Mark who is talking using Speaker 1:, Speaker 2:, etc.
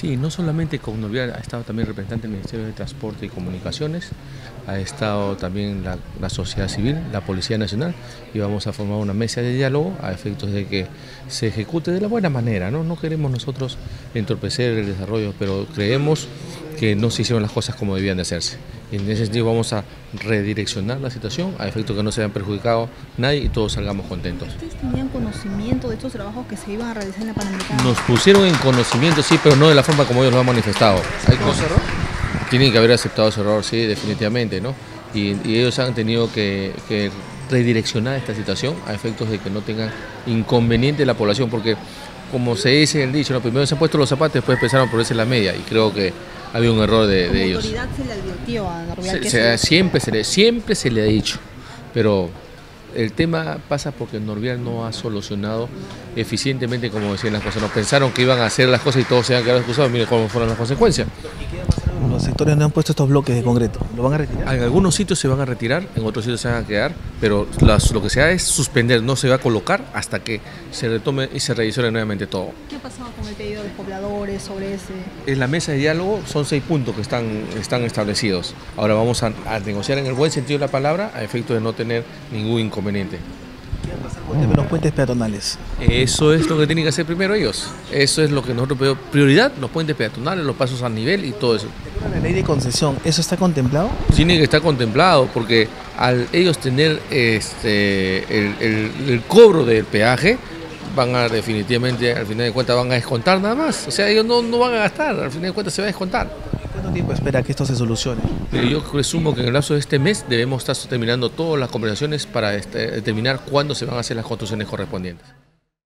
Speaker 1: Sí, no solamente con Norvial, ha estado también representante del Ministerio de Transporte y Comunicaciones, ha estado también la sociedad civil, la Policía Nacional, y vamos a formar una mesa de diálogo a efectos de que se ejecute de la buena manera, ¿no? No queremos nosotros entorpecer el desarrollo, pero creemos que no se hicieron las cosas como debían de hacerse. Y en ese sentido vamos a redireccionar la situación a efecto que no se hayan perjudicado nadie y todos salgamos contentos.
Speaker 2: ¿Ustedes tenían conocimiento de estos trabajos que se iban a realizar en la Panamericana?
Speaker 1: Nos pusieron en conocimiento, sí, pero no de la forma como ellos lo han manifestado. Hay cosas, tienen que haber aceptado ese error, sí, definitivamente, ¿no? Y ellos han tenido que redireccionar esta situación a efectos de que no tengan inconveniente la población, porque como se dice en el dicho, ¿no? Primero se han puesto los zapatos, después empezaron a ponerse la media, y creo que había un error de ellos.
Speaker 2: ¿La autoridad se le advirtió a Norvial que
Speaker 1: Siempre se le ha dicho, pero el tema pasa porque Norvial no ha solucionado eficientemente, como decían las cosas. Nos pensaron que iban a hacer las cosas y todos se iban a quedar excusados, miren cómo fueron las consecuencias.
Speaker 3: Los sectores no han puesto estos bloques de concreto, ¿lo van a retirar?
Speaker 1: En algunos sitios se van a retirar, en otros sitios se van a quedar, pero lo que se hace es suspender, no se va a colocar hasta que se retome y se revise nuevamente todo.
Speaker 2: ¿Qué ha pasado con el pedido de pobladores sobre ese?
Speaker 1: En la mesa de diálogo son 6 puntos que están establecidos. Ahora vamos a negociar en el buen sentido de la palabra a efecto de no tener ningún inconveniente.
Speaker 3: ¿Qué va a pasar con el tema de los puentes peatonales?
Speaker 1: Eso es lo que tienen que hacer primero ellos. Eso es lo que nosotros pedimos prioridad, los puentes peatonales, los pasos a nivel y todo eso.
Speaker 3: La ley de concesión, ¿eso está contemplado?
Speaker 1: Tiene que estar contemplado porque al ellos tener el cobro del peaje, van a definitivamente, al final de cuentas, van a descontar nada más. O sea, ellos no van a gastar, al final de cuentas se va a descontar.
Speaker 3: ¿Cuánto tiempo espera que esto se solucione?
Speaker 1: Yo presumo que en el lapso de este mes debemos estar terminando todas las conversaciones para determinar cuándo se van a hacer las construcciones correspondientes.